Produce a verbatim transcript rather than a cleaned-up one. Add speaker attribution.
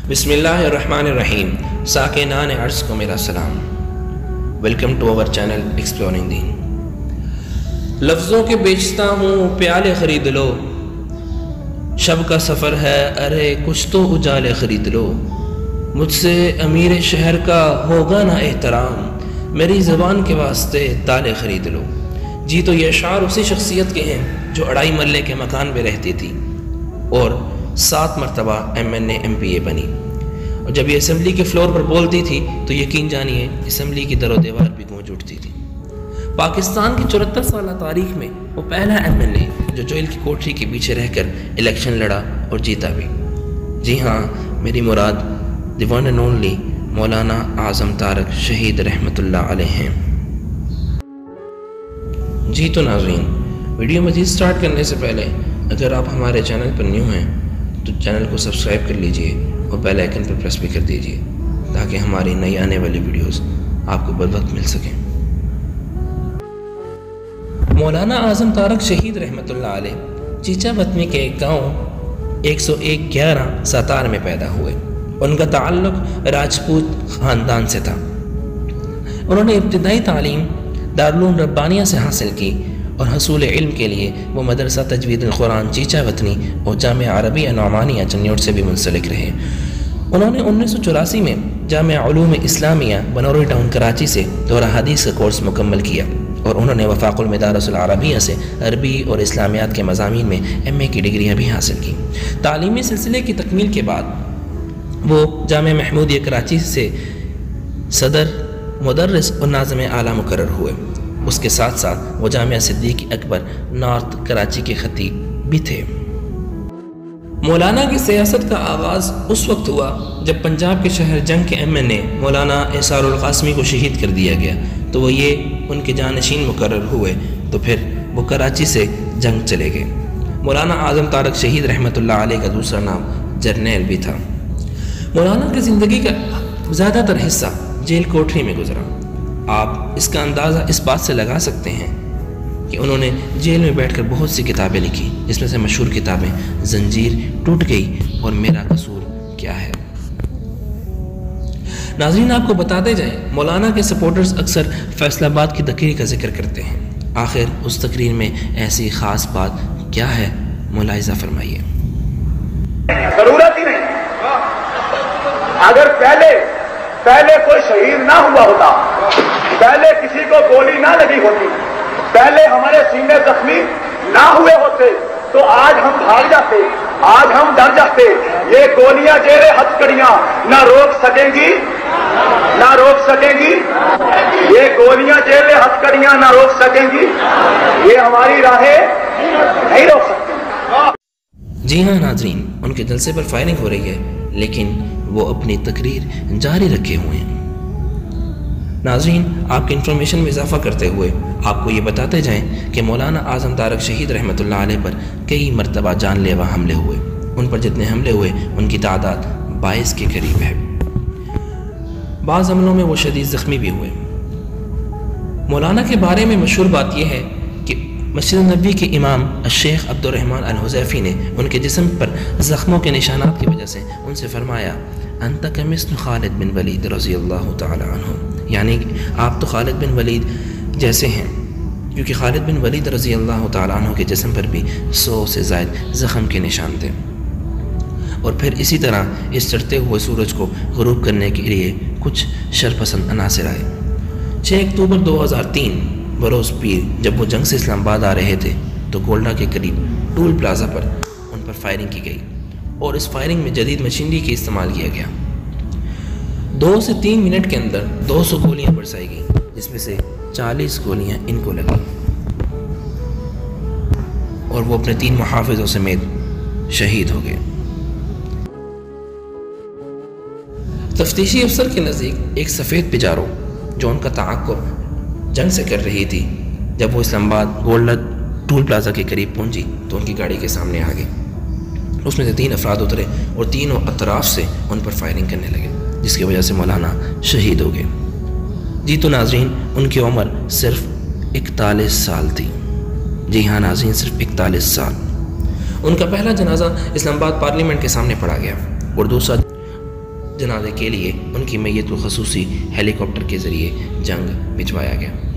Speaker 1: بسم اللہ الرحمن الرحیم. ساکنان عرض کو میرا سلام. Welcome to our channel exploring دین. لفظوں کے بیچتا ہوں پیالے خرید لو، شب کا سفر ہے ارے کچھ تو اجالے خرید لو، مجھ سے امیر شہر کا ہوگا نہ احترام، میری زبان کے واسطے تالے خرید لو. جی تو یہ اشعار اسی شخصیت کے ہیں جو اڑائی مرلے کے مکان میں رہتی تھی اور سات مرتبہ M N A M P A بنی، اور جب یہ اسمبلی کے فلور پر بولتی تھی تو یقین جانیے اسمبلی کی در و دیوار بھی گونج اٹھتی تھی. پاکستان کی چورہتر سالہ تاریخ میں وہ پہلا ایم این اے جو جیل کی کوٹری کے پیچھے رہ کر الیکشن لڑا اور جیتا بھی. جی ہاں، میری مراد the one and only Maulana Azam Tariq شہید رحمۃ اللہ علیہ ہیں. جی تو ناظرین، ویڈیو مزید سٹارٹ کرنے سے پہلے اگر آپ ہمارے چینل پر نیو ہیں تو چینل کو سبسکرائب کر لیجئے اور بیل آئیکن پر پریس بھی کر دیجئے تاکہ ہماری نئی آنے والی ویڈیوز آپ کو بر وقت مل سکیں. مولانا اعظم طارق شہید رحمۃ اللہ علیہ چیچا وطنی کے ایک گاؤں ایک سو ایک گیارہ ستار میں پیدا ہوئے. ان کا تعلق راجپوت خاندان سے تھا. انہوں نے ابتدائی تعلیم دارالعلوم ربانیہ سے حاصل کی اور حصول علم کے لیے وہ مدرسہ تجوید القرآن چیچا وطنی اور جامعہ عربیہ نعمانیہ چنیوٹ سے بھی منسلک رہے. انہوں نے انیس سو چوراسی میں جامعہ علوم اسلامیہ بنوری ٹاؤن کراچی سے دورہ حدیث کا کورس مکمل کیا اور انہوں نے وفاق المدارس العربیہ سے عربی اور اسلامیات کے مضامین میں ایم اے کی ڈگریاں بھی حاصل کی. تعلیمی سلسلے کی تکمیل کے بعد وہ جامعہ محمودیہ کراچی سے صدر، مدرس اور ناظم اعلیٰ مقرر ہوئے. اس کے ساتھ ساتھ وہ جامعہ صدیق اکبر نارتھ کراچی کے خطیب بھی تھے. مولانا کی سیاست کا آغاز اس وقت ہوا جب پنجاب کے شہر جنگ کے ایم این اے مولانا احسار القاسمی کو شہید کر دیا گیا تو وہ یہ ان کے جانشین مقرر ہوئے، تو پھر وہ کراچی سے جنگ چلے گئے. مولانا اعظم طارق شہید رحمۃ اللہ علیہ کا دوسرا نام جرنیل بھی تھا. مولانا کی زندگی کا زیادہ تر حصہ جیل کوٹری میں گزرا. آپ اس کا اندازہ اس بات سے لگا سکتے ہیں کہ انہوں نے جیل میں بیٹھ کر بہت سی کتابیں لکھی، جس میں سے مشہور کتابیں زنجیر ٹوٹ گئی اور میرا قصور کیا ہے. ناظرین، آپ کو بتاتے جائیں مولانا کے سپورٹرز اکثر فیصل آباد کی تقریر کا ذکر کرتے ہیں. آخر اس تقریر میں ایسی خاص بات کیا ہے، ملاحظہ فرمائیے.
Speaker 2: ضرورت ہی نہیں. اگر پہلے پہلے کوئی شہید نہ ہوا ہوتا، پہلے کسی کو گولی نہ لگی ہوتی، پہلے ہمارے سینے زخمی نہ ہوئے ہوتے تو آج ہم بھاگ جاتے، آج ہم ڈر جاتے. یہ گولیاں جیرے ہتھکڑیاں نہ روک سکیں گی، نہ روک سکیں گی. یہ گولیاں جیرے ہتھکڑیاں نہ روک سکیں گی. یہ ہماری راہیں نہیں روک سکتی.
Speaker 1: جی ہاں ناظرین، ان کے جلسے پر فائرنگ ہو رہی ہے لیکن وہ اپنی تقریر جاری رکھے ہوئے ہیں. ناظرین، آپ کی انفارمیشن میں اضافہ کرتے ہوئے آپ کو یہ بتاتے جائیں کہ مولانا اعظم طارق شہید رحمۃ اللہ علیہ پر کئی مرتبہ جان لیوا حملے ہوئے. ان پر جتنے حملے ہوئے ان کی تعداد بائیس کے قریب ہے. بعض حملوں میں وہ شدید زخمی بھی ہوئے. مولانا کے بارے میں مشہور بات یہ ہے کہ مسجد نبوی کے امام الشیخ عبد الرحمن الحذیفی نے ان کے جسم پر زخموں کے نشانات کی وجہ سے ان سے فرمایا انت کمثل خالد بن ولید رضی اللہ تعالی عنہ، یعنی آپ تو خالد بن ولید جیسے ہیں، کیونکہ خالد بن ولید رضی اللہ تعالی عنہ کے جسم پر بھی سو سے زائد زخم کے نشان تھے. اور پھر اسی طرح اس چڑھتے ہوئے سورج کو غروب کرنے کے لیے کچھ شرپسند عناصر آئے. چھ اکتوبر دو ہزار تین بروز پیر جب وہ جنگ سے اسلام آباد آ رہے تھے تو گولڈا کے قریب ٹول پلازا پر ان پر فائرنگ کی گئی اور اس فائرنگ میں جدید مشینری کا استعمال کیا گیا. دو سے تین منٹ کے اندر دو سو گولیاں برسائی گئیں، جس میں سے چالیس گولیاں ان کو لگیں اور وہ اپنے تین محافظوں سمیت شہید ہو گئے. تفتیشی افسر کے نزدیک ایک سفید پجارو جو ان کا تعاقب جنگ سے کر رہی تھی، جب وہ اسلام آباد گولڈا ٹول پلازا کے قریب پہنچی تو ان کی گاڑی کے سامنے آ گئی. اس میں سے تین افراد اترے اور تینوں اطراف سے ان پر فائرنگ کرنے لگے، جس کی وجہ سے مولانا شہید ہو گئے. جی تو ناظرین، ان کی عمر صرف اکتالیس سال تھی. جی ہاں ناظرین، صرف اکتالیس سال. ان کا پہلا جنازہ اسلام آباد پارلیمنٹ کے سامنے پڑھا گیا اور دوسرا جنازے کے لیے ان کی میت کو خصوصی ہیلی کاپٹر کے ذریعے جنگ بھجوایا گیا۔